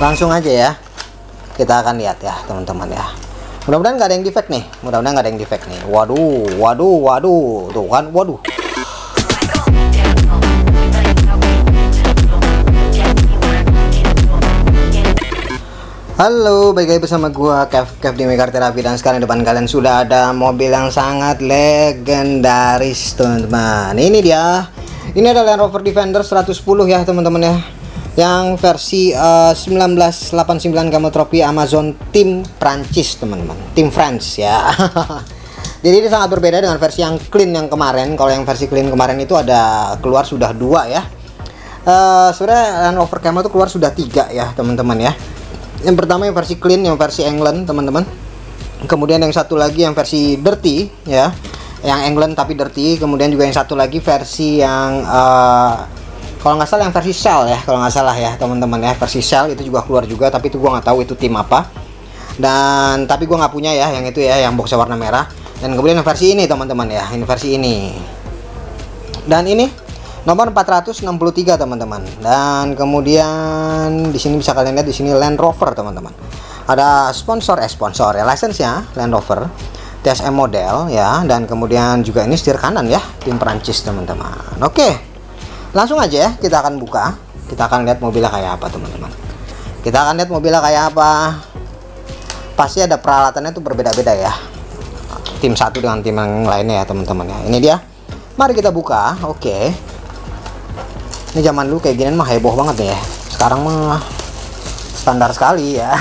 Langsung aja ya, kita akan lihat ya teman-teman ya. Mudah-mudahan nggak ada yang defect nih, mudah-mudahan nggak ada yang defect nih. Waduh, tuh kan, waduh. Halo, balik lagi bersama gua Kev di Mega Terapi, dan sekarang di depan kalian sudah ada mobil yang sangat legendaris teman-teman. Ini dia. Ini adalah Land Rover Defender 110 ya teman-teman ya. Yang versi 1989 Camel Trophy Amazon tim Prancis teman-teman. Tim France ya. Jadi ini sangat berbeda dengan versi yang clean yang kemarin. Kalau yang versi clean kemarin itu ada keluar sudah 2 ya. Sebenarnya Land Rover Camel itu keluar sudah 3 ya teman-teman ya. Yang pertama yang versi clean, yang versi England teman-teman. Kemudian yang satu lagi yang versi dirty ya, yang England tapi dirty. Kemudian juga yang satu lagi versi yang kalau nggak salah yang versi Shell ya, kalau nggak salah ya teman-teman ya, versi Shell itu juga keluar juga, tapi itu gua nggak tahu itu tim apa. Dan tapi gua nggak punya ya yang itu ya, yang boxnya warna merah. Dan kemudian yang versi ini teman-teman ya, ini versi ini. Dan ini nomor 463 teman-teman. Dan kemudian di sini bisa kalian lihat di sini Land Rover teman-teman. Ada sponsor ya, license-nya Land Rover TSM model ya, dan kemudian juga ini setir kanan ya, tim Prancis teman-teman. Oke. Langsung aja ya, kita akan buka. Kita akan lihat mobilnya kayak apa teman-teman. Kita akan lihat mobilnya kayak apa. Pasti ada peralatannya tuh berbeda-beda ya. Tim satu dengan tim yang lainnya ya teman-teman ya. Ini dia. Mari kita buka. Oke. Ini zaman dulu kayak gini mah heboh banget nih ya. Sekarang mah standar sekali ya.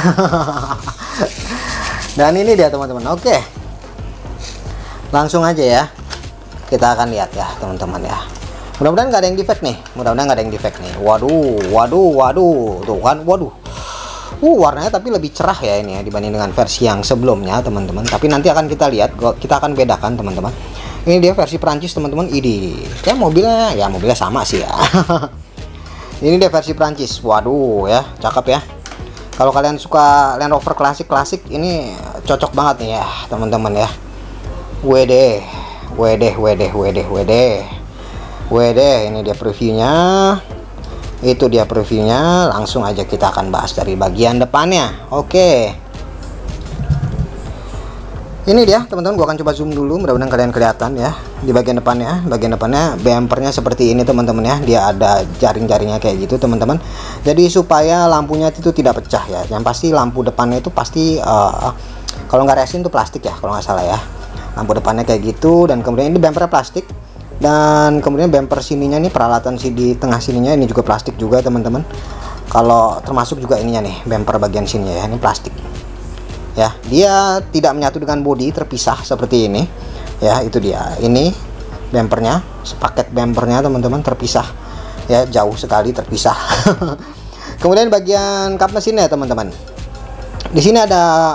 Dan ini dia teman-teman. Oke. Langsung aja ya. Kita akan lihat ya teman-teman ya. Mudah-mudahan nggak ada yang defect nih. Mudah-mudahan nggak ada yang defect nih. Waduh. Tuh kan, waduh. Warnanya tapi lebih cerah ya ini ya dibanding dengan versi yang sebelumnya teman-teman. Tapi nanti akan kita lihat, kita akan bedakan teman-teman. Ini dia versi Prancis teman-teman. Ini kayak mobilnya sama sih ya. Ini dia versi Prancis. Waduh ya, cakep ya. Kalau kalian suka Land Rover klasik ini cocok banget nih ya teman-teman ya. Ini dia previewnya. Itu dia previewnya. Langsung aja kita akan bahas dari bagian depannya. Oke. Ini dia teman-teman, gua akan coba zoom dulu, mudah-mudahan kalian kelihatan ya di bagian depannya. Bagian depannya bumpernya seperti ini teman-teman ya, dia ada jaring-jaringnya kayak gitu teman-teman. Jadi supaya lampunya itu tidak pecah ya. Yang pasti lampu depannya itu pasti kalau nggak resin itu plastik ya kalau nggak salah ya. Lampu depannya kayak gitu, dan kemudian ini bumpernya plastik, dan kemudian bumper sininya nih, peralatan di tengah sininya ini juga plastik juga teman-teman. Kalau termasuk juga ininya nih, bumper bagian sini ya, ini plastik. Ya, dia tidak menyatu dengan bodi, terpisah seperti ini ya. Itu dia, ini bumpernya, sepaket bumpernya teman-teman terpisah ya, jauh sekali terpisah. Kemudian bagian kap mesinnya teman-teman, di sini ada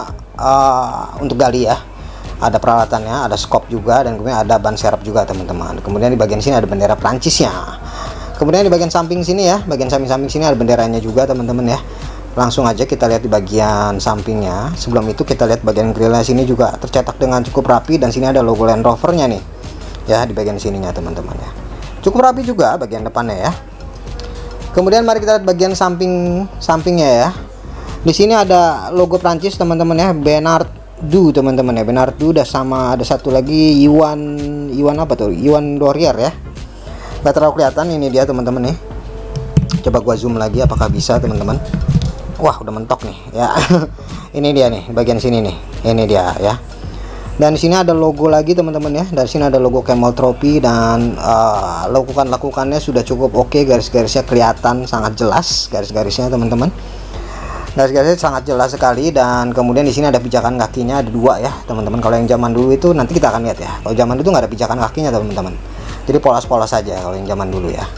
untuk gali ya, ada peralatannya, ada skop juga, dan kemudian ada ban serep juga teman-teman. Kemudian di bagian sini ada bendera Prancisnya. Kemudian di bagian samping sini ya, bagian samping sini ada benderanya juga teman-teman ya. Langsung aja kita lihat di bagian sampingnya. Sebelum itu kita lihat bagian grillnya, sini juga tercetak dengan cukup rapi, dan sini ada logo Land Rovernya nih ya di bagian sininya teman-teman ya. Cukup rapi juga bagian depannya ya. Kemudian mari kita lihat bagian sampingnya ya. Di sini ada logo Prancis teman-teman ya, Benardu teman-teman ya, Benardu. Udah sama ada satu lagi Iwan apa tuh, Iwan Dorier ya. Gak terlalu kelihatan. Ini dia teman-teman nih. Coba gua zoom lagi apakah bisa teman-teman. Wah, udah mentok nih ya. Ini dia nih bagian sini nih, ini dia ya. Dan di sini ada logo lagi teman-teman ya. Dari sini ada logo Camel Trophy, dan lakukannya sudah cukup oke. Garis-garisnya kelihatan sangat jelas, garis-garisnya teman-teman. Garis-garisnya sangat jelas sekali. Dan kemudian di sini ada pijakan kakinya, ada 2 ya teman-teman. Kalau yang zaman dulu itu nanti kita akan lihat ya. Kalau zaman itu nggak ada pijakan kakinya teman-teman. Jadi polos-polos saja kalau yang zaman dulu ya.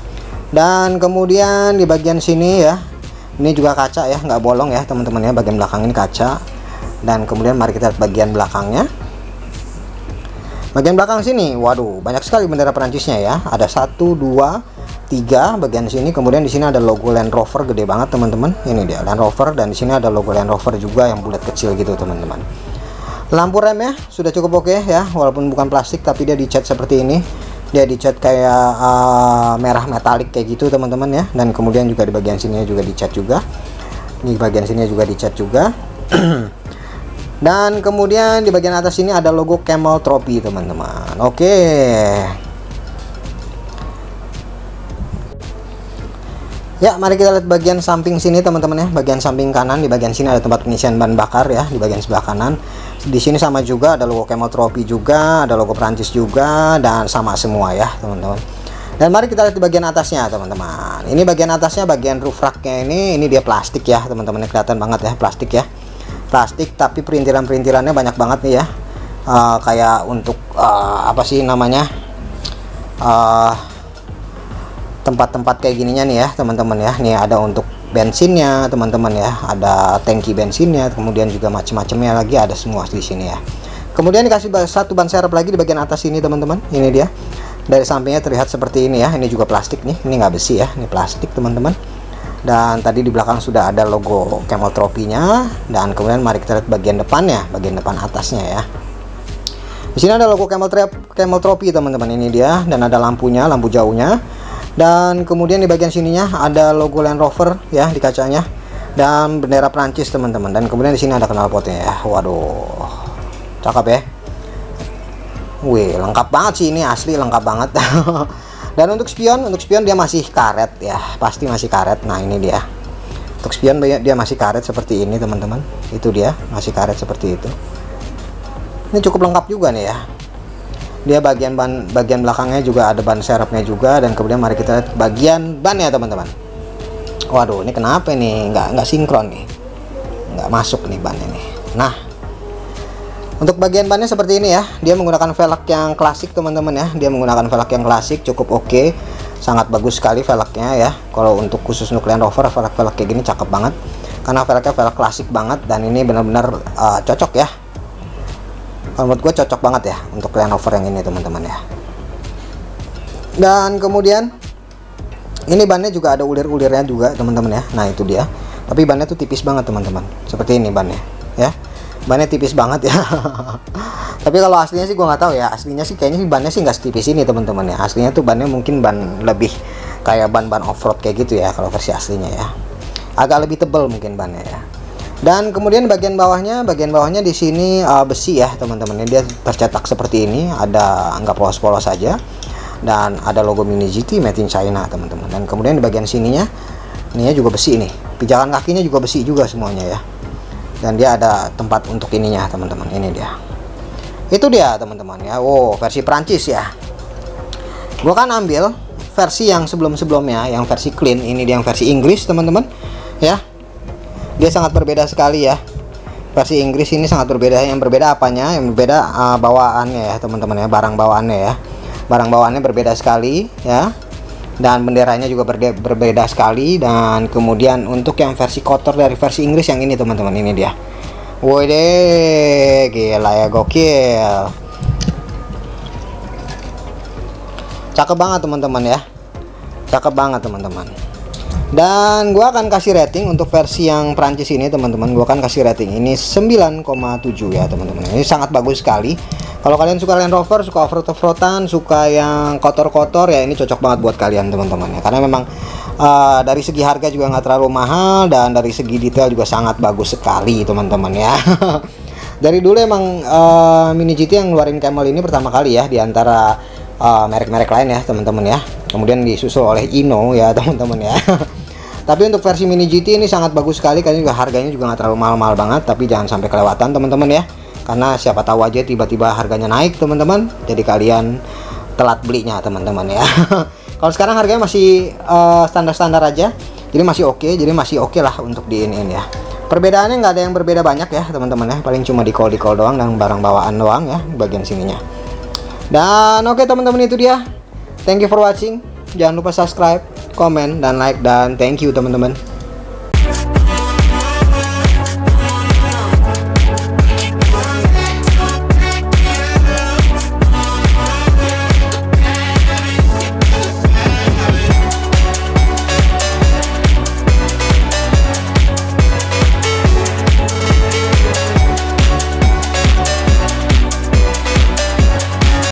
Dan kemudian di bagian sini ya, ini juga kaca ya, nggak bolong ya teman-teman ya. Bagian belakang ini kaca. Dan kemudian mari kita lihat bagian belakangnya. Bagian belakang sini, waduh, banyak sekali bendera Perancisnya ya. Ada 1, 2, 3 bagian sini. Kemudian di sini ada logo Land Rover gede banget teman-teman. Ini dia Land Rover, dan di sini ada logo Land Rover juga yang bulat kecil gitu teman-teman. Lampu remnya sudah cukup oke ya, walaupun bukan plastik tapi dia dicat seperti ini. Dia dicat kayak merah metalik kayak gitu teman-teman ya. Dan kemudian juga di bagian sini juga dicat juga. Di bagian sini juga dicat juga. Dan kemudian di bagian atas ini ada logo Camel Trophy teman-teman. Oke. Ya, mari kita lihat bagian samping sini teman-teman ya. Bagian samping kanan, di bagian sini ada tempat pengisian bahan bakar ya, di bagian sebelah kanan. Di sini sama juga, ada logo Camel Trophy juga, ada logo Prancis juga, dan sama semua ya teman-teman. Dan mari kita lihat di bagian atasnya teman-teman. Ini bagian atasnya, bagian roof racknya ini dia plastik ya teman-teman, kelihatan banget ya, plastik ya. Plastik tapi perintilan-perintilannya banyak banget nih ya. Kayak untuk apa sih namanya? Tempat-tempat kayak gininya nih ya teman-teman ya. Nih ada untuk bensinnya teman-teman ya, ada tangki bensinnya, kemudian juga macam-macamnya lagi ada semua di sini ya. Kemudian dikasih satu ban serep lagi di bagian atas ini teman-teman. Ini dia. Dari sampingnya terlihat seperti ini ya. Ini juga plastik nih. Ini nggak besi ya. Ini plastik teman-teman. Dan tadi di belakang sudah ada logo Camel Trophy-nya. Dan kemudian mari kita lihat bagian depannya, bagian depan atasnya ya. Di sini ada logo Camel Trophy teman-teman. Ini dia. Dan ada lampunya, lampu jauhnya. Dan kemudian di bagian sininya ada logo Land Rover ya di kacanya, dan bendera Prancis teman-teman. Dan kemudian di sini ada knalpotnya ya. Waduh, cakep ya. Wih, lengkap banget sih ini, asli lengkap banget. Dan untuk spion dia masih karet ya, pasti masih karet. Nah ini dia. Untuk spion dia masih karet seperti ini teman-teman. Itu dia, masih karet seperti itu. Ini cukup lengkap juga nih ya. Dia bagian belakangnya juga ada ban serepnya juga. Dan kemudian mari kita lihat bagian ban ya teman-teman. Waduh, ini kenapa nih nggak sinkron nih, nggak masuk nih ban ini. Nah, untuk bagian bannya seperti ini ya. Dia menggunakan velg yang klasik teman-teman ya. Dia menggunakan velg yang klasik, cukup oke, sangat bagus sekali velgnya ya. Kalau untuk khusus untuk Land Rover, velg kayak gini cakep banget, karena velgnya velg klasik banget. Dan ini benar-benar cocok ya. Kalau menurut gue cocok banget ya untuk Land Rover yang ini teman-teman ya. Dan kemudian ini bannya juga ada ulir-ulirnya juga teman-teman ya. Nah itu dia. Tapi bannya tuh tipis banget teman-teman. Seperti ini bannya ya. Bannya tipis banget ya. Tapi kalau aslinya sih gue nggak tahu ya. Aslinya sih kayaknya sih bannya sih nggak setipis ini teman-teman ya. Aslinya tuh bannya mungkin ban lebih kayak ban off-road kayak gitu ya kalau versi aslinya ya. Agak lebih tebal mungkin bannya ya. Dan kemudian bagian bawahnya di sini besi ya teman-teman. Dia tercetak seperti ini, ada nggak polos-polos saja. Dan ada logo Mini GT Made in China teman-teman. Dan kemudian di bagian sininya, ininya juga besi nih. Pijakan kakinya juga besi juga semuanya ya. Dan dia ada tempat untuk ininya teman-teman. Ini dia. Itu dia teman-teman ya. Wow, versi Prancis ya. Gua kan ambil versi yang sebelum-sebelumnya, yang versi clean. Ini dia yang versi Inggris teman-teman ya. Dia sangat berbeda sekali ya. Versi Inggris ini sangat berbeda. Yang berbeda apanya? Yang berbeda bawaannya ya teman-teman ya. Barang bawaannya ya. Barang bawaannya berbeda sekali ya. Dan benderanya juga berbeda sekali. Dan kemudian untuk yang versi kotor dari versi Inggris yang ini teman-teman. Ini dia. Woi deh, gila ya, gokil. Cakep banget teman-teman ya. Cakep banget teman-teman. Dan gua akan kasih rating untuk versi yang Prancis ini teman-teman. Gua akan kasih rating ini 9,7 ya teman-teman. Ini sangat bagus sekali. Kalau kalian suka Land Rover, suka off-road-an, suka yang kotor-kotor ya, ini cocok banget buat kalian teman-teman ya. Karena memang dari segi harga juga nggak terlalu mahal, dan dari segi detail juga sangat bagus sekali teman-teman ya. Dari dulu emang Mini GT yang ngeluarin Camel ini pertama kali ya, di antara merek-merek lain ya teman-teman ya. Kemudian disusul oleh Ino ya teman-teman ya. Tapi untuk versi Mini GT ini sangat bagus sekali, karena juga harganya juga nggak terlalu mahal-mahal banget. Tapi jangan sampai kelewatan teman-teman ya, karena siapa tahu aja tiba-tiba harganya naik teman-teman, jadi kalian telat belinya teman-teman ya. Kalau sekarang harganya masih standar-standar aja, jadi masih oke lah untuk di ini ya. Perbedaannya nggak ada yang berbeda banyak ya teman-teman ya, paling cuma di call doang dan barang bawaan doang ya bagian sininya. Dan oke teman-teman, itu dia. Thank you for watching. Jangan lupa subscribe, komen, dan like, dan thank you teman-teman.